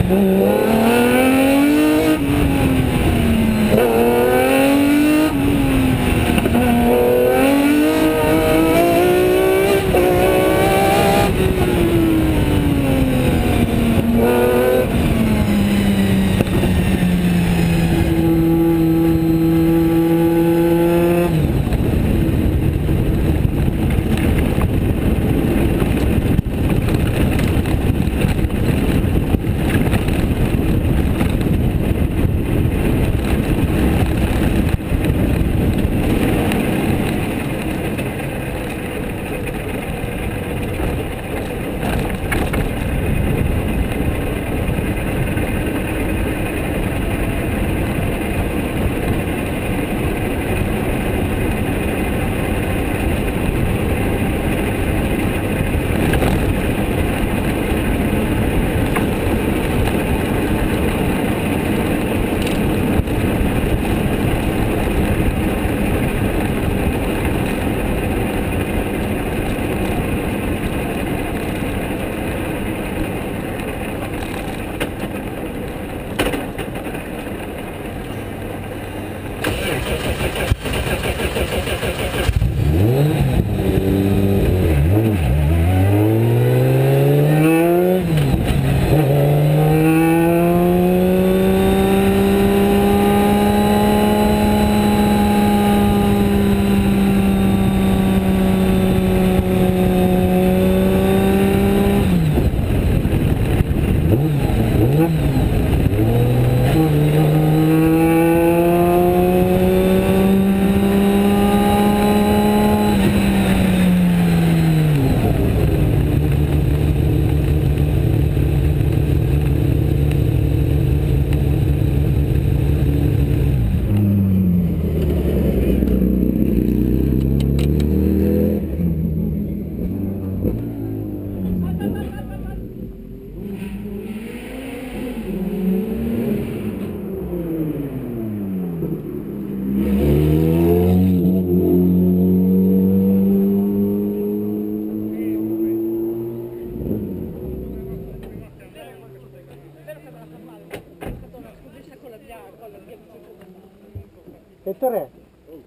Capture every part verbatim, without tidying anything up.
Ettore,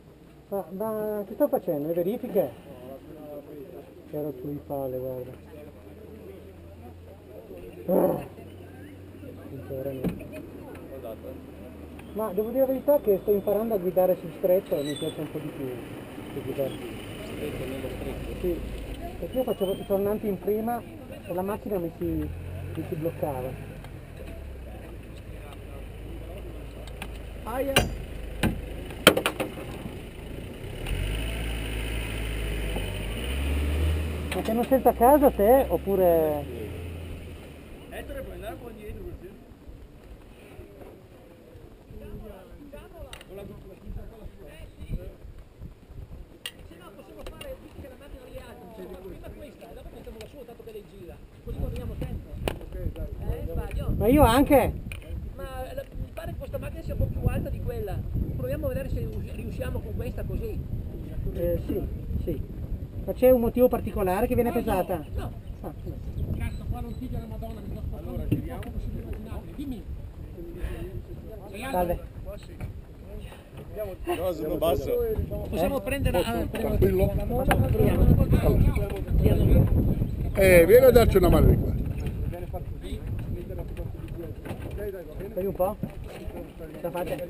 ma, ma che sto facendo? Le verifiche? Che rotto di palle, guarda. Ah, sinceramente. Ma devo dire la verità che sto imparando a guidare sul stretto e mi piace un po' di più che guidare. Stretto nello stretto? Sì, perché io facevo i tornanti in prima e la macchina mi si, mi si bloccava. Aia! Ma sei non senza casa te oppure... Ettore, puoi andare un po' indietro così? Con la quinta con la sua. Se no possiamo fare, visto che la macchina non li ha, prima questa, dopo mettiamo la sua, tanto che lei gira. Così guadagniamo tempo. Ok, dai. Eh, sbaglio. Ma io anche! Ma la, mi pare che questa macchina sia un po' più alta di quella. Proviamo a vedere se riusciamo con questa così. Eh, sì, sì. Ma c'è un motivo particolare che viene no, pesata? No. Ah, sì. Cazzo, qua non figa la Madonna, mi sto spostando. Allora, giriamo. Dimmi. Salve. No, sono basso. Possiamo eh? prendere... Ah, Tranquillo. Eh, vieni a darci una mano di qua. Vedi un po'? Ce la fate?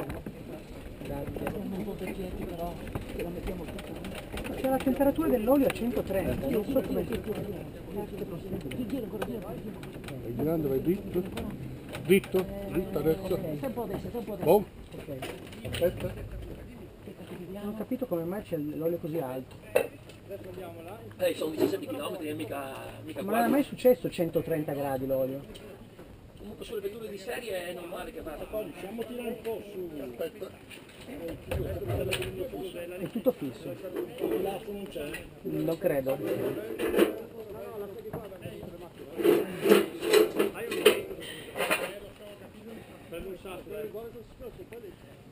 C'è la temperatura dell'olio a centotrenta, non so come sia possibile. Vai girando, vai dritto. Dritto, dritto adesso. Boh. Aspetta. Non ho capito come mai c'è l'olio così alto. Eh, sono diciassette chilometri, mica, mica Ma non è mai successo centotrenta gradi l'olio. Comunque sulle vetture di serie è normale che vada. Possiamo tirare un po' su. Aspetta. È tutto fisso. Non c'è. Non credo.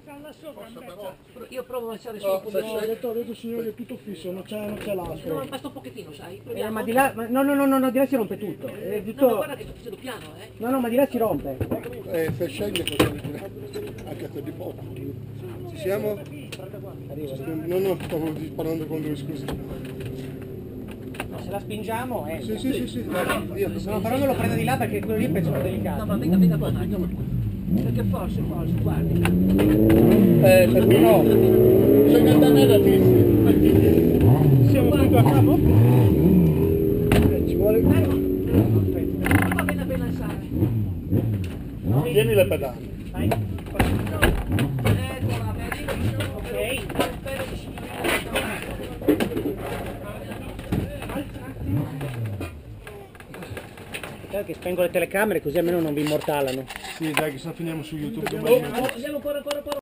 Io provo a lasciare su No, un po' se di... ho detto, ho detto signore è tutto fisso, non c'è, non c'è No, l'astro. basta un pochettino, sai? Eh, Proviamo. ma di là, ma- no, no, no, no, no, di là si rompe tutto. È No, tutto... ma guarda che sto facendo piano, eh. No, no, ma di là si rompe. Eh, se scende cosa dire? Anche se di poco. Ci siamo? Arriva, arriva. No, no, stavo parlando con lui, scusa. No, se la spingiamo, eh. Sì, sì, sì, sì, dai, via. No, però non lo prendo di là perché quello lì penso più No, delicato. ma venga, venga qua un attimo. Perché forse, forse, guardi. Eh, perché no? Secondo me era fissi. Siamo qui a capo? Eh, ci vuole... Ma va bene a bilanciare. Tieni le pedane. Vai. Eccola, vedi? Ok. Un pelo di signorina. Dai che spengo le telecamere così almeno non vi immortalano. Sì, dai, che se no finiamo su YouTube. Andiamo ancora, ancora, ancora.